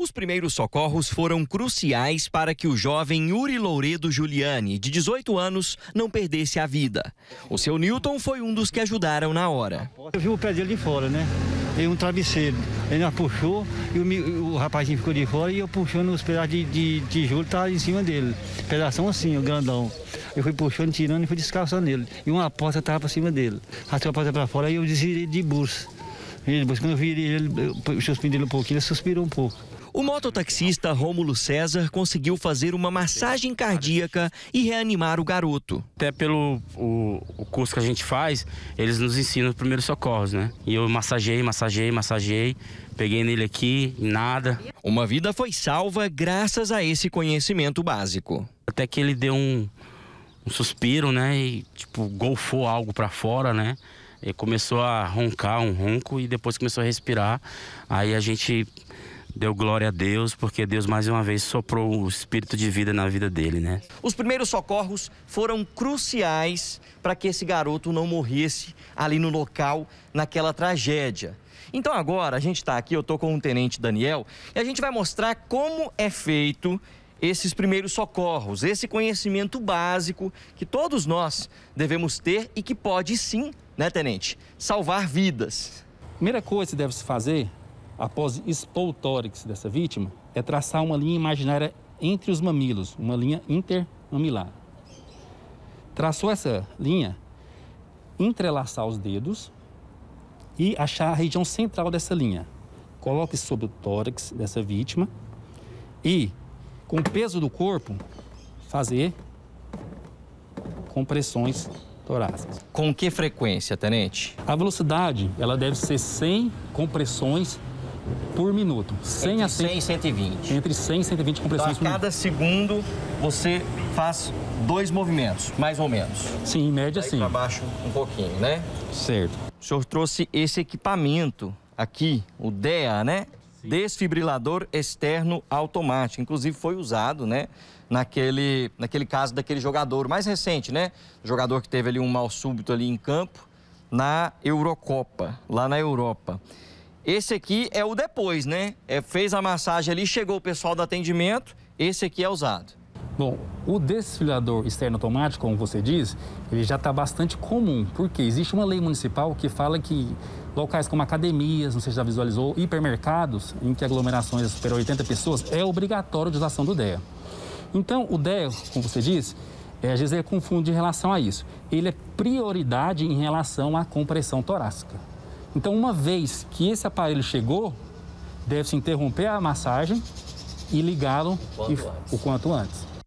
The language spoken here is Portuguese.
Os primeiros socorros foram cruciais para que o jovem Yuri Louredo Giuliani, de 18 anos, não perdesse a vida. O seu Newton foi um dos que ajudaram na hora. Eu vi o pé dele de fora, né? Veio um travesseiro. Ele me puxou e o rapazinho ficou de fora e eu puxando os pedaços de tijolo, tá em cima dele. Pedação assim, o grandão. Eu fui puxando, tirando e fui descalçando ele. E uma porta estava para cima dele. Arrastou a porta para fora e eu desvirei de burso. Depois, quando eu vi ele, eu suspendi ele um pouquinho, ele suspirou um pouco. O mototaxista Rômulo César conseguiu fazer uma massagem cardíaca e reanimar o garoto. Até pelo o curso que a gente faz, eles nos ensinam os primeiros socorros, né? E eu massageei, peguei nele aqui, nada. Uma vida foi salva graças a esse conhecimento básico. Até que ele deu um suspiro, né? E tipo, golfou algo para fora, né? Ele começou a roncar um ronco e depois começou a respirar. Aí a gente deu glória a Deus, porque Deus mais uma vez soprou o espírito de vida na vida dele, né? Os primeiros socorros foram cruciais para que esse garoto não morresse ali no local, naquela tragédia. Então agora a gente está aqui, eu estou com o tenente Daniel, e a gente vai mostrar como é feito esses primeiros socorros, esse conhecimento básico que todos nós devemos ter e que pode sim, né, tenente, salvar vidas. Primeira coisa que deve se fazer após expor o tórax dessa vítima, é traçar uma linha imaginária entre os mamilos, uma linha intermamilar. Traçou essa linha, entrelaçar os dedos e achar a região central dessa linha. Coloque sobre o tórax dessa vítima e, com o peso do corpo, fazer compressões torácicas. Com que frequência, tenente? A velocidade, ela deve ser 100 compressões por minuto. 100 entre 100 e 120. Entre 100 e 120 compressões então, a cada segundo você faz 2 movimentos, mais ou menos. Sim, em média sim. Para baixo um pouquinho, né? Certo. O senhor trouxe esse equipamento aqui, o DEA, né? Sim. Desfibrilador externo automático. Inclusive foi usado, né? Naquele caso daquele jogador mais recente, né? O jogador que teve ali um mal súbito ali em campo na Eurocopa, lá na Europa. Esse aqui é o depois, né? Fez a massagem ali, chegou o pessoal do atendimento, esse aqui é usado. Bom, o desfibrilador externo automático, como você diz, ele já está bastante comum, porque existe uma lei municipal que fala que locais como academias, não sei se já visualizou, hipermercados, em que aglomerações superam 80 pessoas, é obrigatório a utilização do DEA. Então, o DEA, como você diz, às vezes ele confunde em relação a isso. Ele é prioridade em relação à compressão torácica. Então, uma vez que esse aparelho chegou, deve-se interromper a massagem e ligá-lo o quanto antes.